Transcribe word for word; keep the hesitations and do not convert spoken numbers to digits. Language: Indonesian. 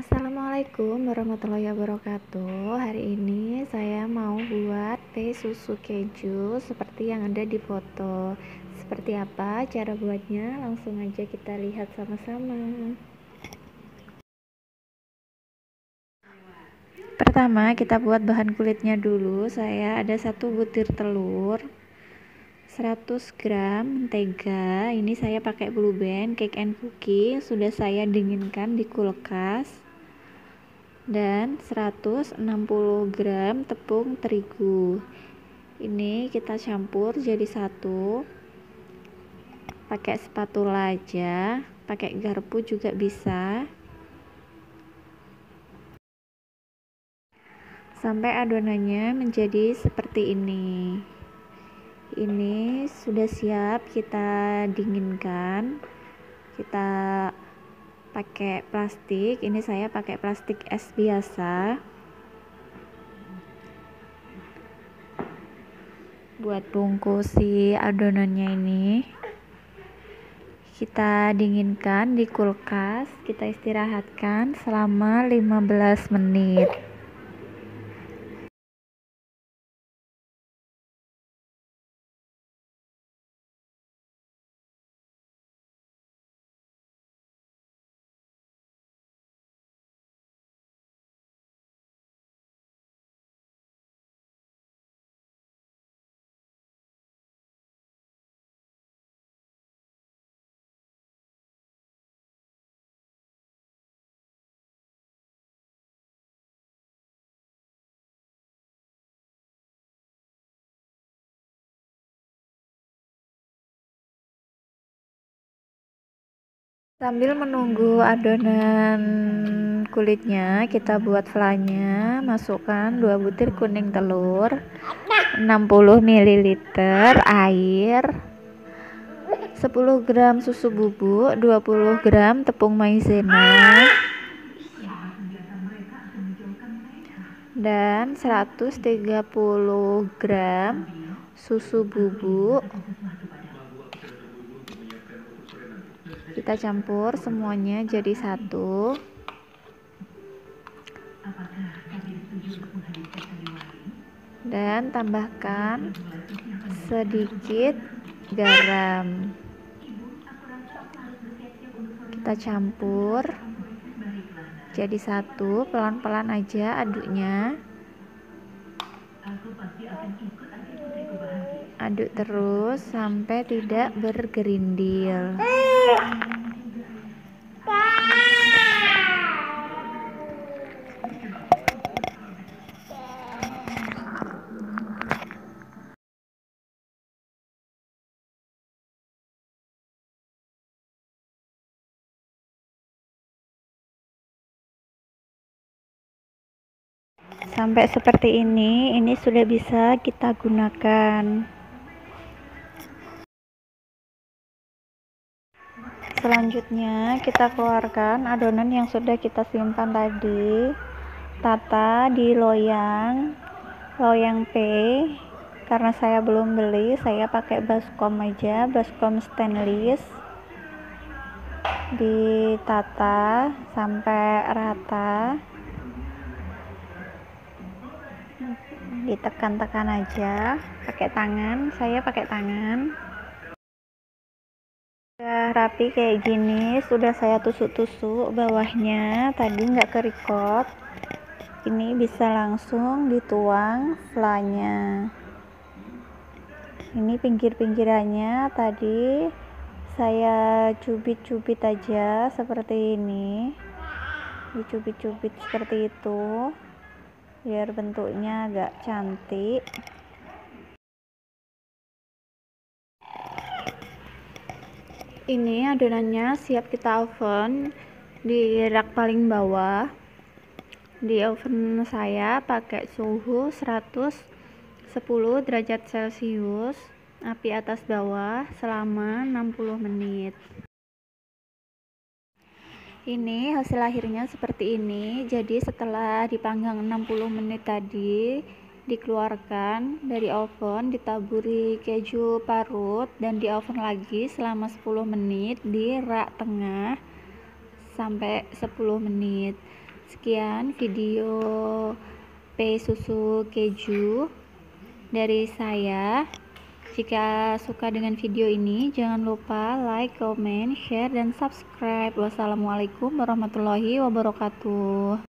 Assalamualaikum warahmatullahi wabarakatuh. Hari ini saya mau buat teh susu keju seperti yang ada di foto. Seperti apa cara buatnya? Langsung aja kita lihat sama-sama. Pertama kita buat bahan kulitnya dulu. Saya ada satu butir telur, seratus gram mentega. Ini saya pakai Blue Band Cake and Cookie, sudah saya dinginkan di kulkas. Dan seratus enam puluh gram tepung terigu. Ini kita campur jadi satu. Pakai spatula aja, pakai garpu juga bisa. Sampai adonannya menjadi seperti ini. Ini sudah siap kita dinginkan. Kita pakai plastik. Ini saya pakai plastik es biasa. Buat bungkus si adonannya ini kita dinginkan di kulkas, kita istirahatkan selama lima belas menit. Sambil menunggu adonan kulitnya, kita buat flannya. Masukkan dua butir kuning telur, enam puluh mililiter air, sepuluh gram susu bubuk, dua puluh gram tepung maizena, dan seratus tiga puluh gram susu bubuk. Kita campur semuanya jadi satu. Dan tambahkan sedikit garam. Kita campur jadi satu, pelan-pelan aja aduknya. Aduk terus sampai tidak bergerindil. Sampai seperti ini, ini sudah bisa kita gunakan. Selanjutnya kita keluarkan adonan yang sudah kita simpan tadi, tata di loyang loyang P. Karena saya belum beli, saya pakai baskom aja, baskom stainless. Ditata sampai rata, ditekan-tekan aja pakai tangan. Saya pakai tangan. Sudah rapi kayak gini, sudah saya tusuk-tusuk bawahnya, tadi nggak kerikot. Ini bisa langsung dituang flanya. Ini pinggir-pinggirannya tadi saya cubit-cubit aja seperti ini, dicubit-cubit seperti itu biar bentuknya agak cantik. Ini adonannya siap kita oven di rak paling bawah. Di oven saya pakai suhu seratus sepuluh derajat celcius, api atas bawah selama enam puluh menit. Ini hasil akhirnya seperti ini. Jadi setelah dipanggang enam puluh menit tadi, dikeluarkan dari oven, ditaburi keju parut, dan di oven lagi selama sepuluh menit di rak tengah sampai sepuluh menit. Sekian video P susu keju dari saya. Jika suka dengan video ini, jangan lupa like, comment, share, dan subscribe. Wassalamualaikum warahmatullahi wabarakatuh.